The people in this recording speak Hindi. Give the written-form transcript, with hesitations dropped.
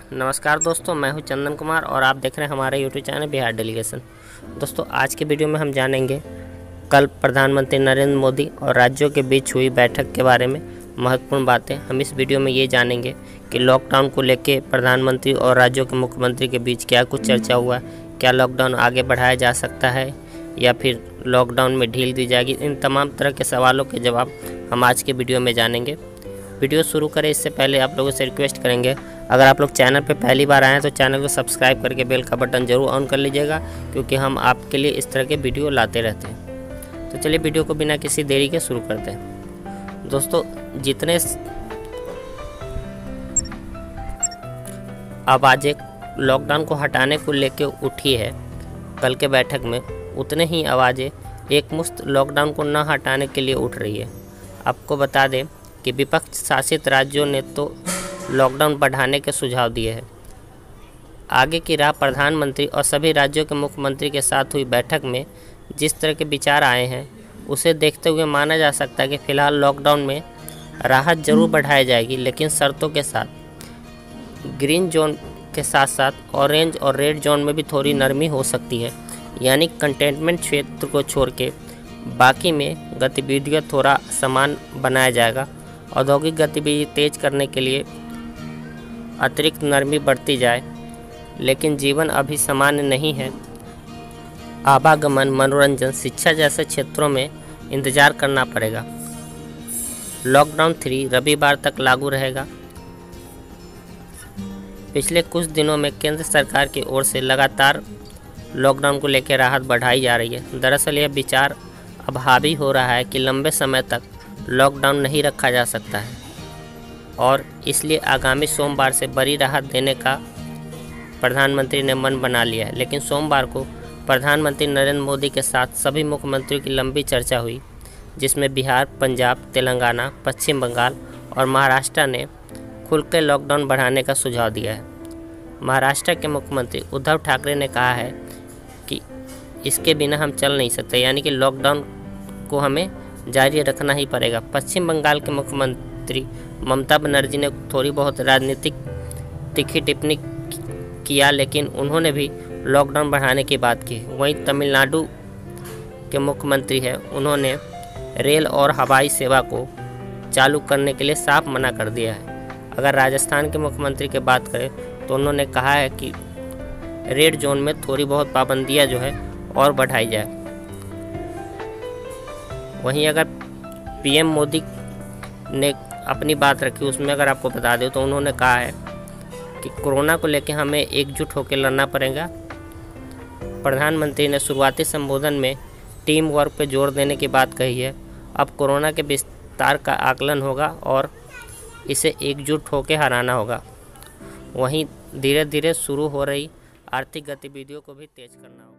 नमस्कार दोस्तों, मैं हूं चंदन कुमार और आप देख रहे हैं हमारे यूट्यूब चैनल बिहार डेलीगेशन। दोस्तों, आज के वीडियो में हम जानेंगे कल प्रधानमंत्री नरेंद्र मोदी और राज्यों के बीच हुई बैठक के बारे में महत्वपूर्ण बातें। हम इस वीडियो में ये जानेंगे कि लॉकडाउन को लेकर प्रधानमंत्री और राज्यों के मुख्यमंत्री के बीच क्या कुछ चर्चा हुआ, क्या लॉकडाउन आगे बढ़ाया जा सकता है या फिर लॉकडाउन में ढील दी जाएगी। इन तमाम तरह के सवालों के जवाब हम आज के वीडियो में जानेंगे। वीडियो शुरू करें इससे पहले आप लोगों से रिक्वेस्ट करेंगे, अगर आप लोग चैनल पर पहली बार आए हैं तो चैनल को सब्सक्राइब करके बेल का बटन ज़रूर ऑन कर लीजिएगा, क्योंकि हम आपके लिए इस तरह के वीडियो लाते रहते हैं। तो चलिए वीडियो को बिना किसी देरी के शुरू करते हैं। दोस्तों, जितने आवाज़ें लॉकडाउन को हटाने को लेकर उठी है कल के बैठक में, उतने ही आवाज़ें एकमुश्त लॉकडाउन को न हटाने के लिए उठ रही है। आपको बता दें कि विपक्ष शासित राज्यों ने तो लॉकडाउन बढ़ाने के सुझाव दिए हैं। आगे की राह प्रधानमंत्री और सभी राज्यों के मुख्यमंत्री के साथ हुई बैठक में जिस तरह के विचार आए हैं, उसे देखते हुए माना जा सकता है कि फ़िलहाल लॉकडाउन में राहत जरूर बढ़ाई जाएगी, लेकिन शर्तों के साथ। ग्रीन जोन के साथ साथ ऑरेंज और रेड जोन में भी थोड़ी नरमी हो सकती है, यानी कंटेनमेंट क्षेत्र को छोड़ के बाकी में गतिविधियाँ थोड़ा समान बनाया जाएगा। औद्योगिक गतिविधि तेज करने के लिए अतिरिक्त नरमी बढ़ती जाए, लेकिन जीवन अभी सामान्य नहीं है। आवागमन, मनोरंजन, शिक्षा जैसे क्षेत्रों में इंतजार करना पड़ेगा। लॉकडाउन 3 रविवार तक लागू रहेगा। पिछले कुछ दिनों में केंद्र सरकार की ओर से लगातार लॉकडाउन को लेकर राहत बढ़ाई जा रही है। दरअसल यह विचार अब हावी हो रहा है कि लंबे समय तक लॉकडाउन नहीं रखा जा सकता है और इसलिए आगामी सोमवार से बड़ी राहत देने का प्रधानमंत्री ने मन बना लिया है। लेकिन सोमवार को प्रधानमंत्री नरेंद्र मोदी के साथ सभी मुख्यमंत्रियों की लंबी चर्चा हुई, जिसमें बिहार, पंजाब, तेलंगाना, पश्चिम बंगाल और महाराष्ट्र ने खुलकर लॉकडाउन बढ़ाने का सुझाव दिया है। महाराष्ट्र के मुख्यमंत्री उद्धव ठाकरे ने कहा है कि इसके बिना हम चल नहीं सकते, यानी कि लॉकडाउन को हमें जारी रखना ही पड़ेगा। पश्चिम बंगाल के मुख्यमंत्री ममता बनर्जी ने थोड़ी बहुत राजनीतिक तीखी टिप्पणी किया, लेकिन उन्होंने भी लॉकडाउन बढ़ाने की बात की। वहीं तमिलनाडु के मुख्यमंत्री हैं, उन्होंने रेल और हवाई सेवा को चालू करने के लिए साफ मना कर दिया है। अगर राजस्थान के मुख्यमंत्री की बात करें तो उन्होंने कहा है कि रेड जोन में थोड़ी बहुत पाबंदियां जो है और बढ़ाई जाए। वहीं अगर पीएम मोदी ने अपनी बात रखी, उसमें अगर आपको बता दें तो उन्होंने कहा है कि कोरोना को लेकर हमें एकजुट होकर लड़ना पड़ेगा। प्रधानमंत्री ने शुरुआती संबोधन में टीम वर्क पर जोर देने की बात कही है। अब कोरोना के विस्तार का आकलन होगा और इसे एकजुट होकर हराना होगा। वहीं धीरे धीरे शुरू हो रही आर्थिक गतिविधियों को भी तेज करना होगा।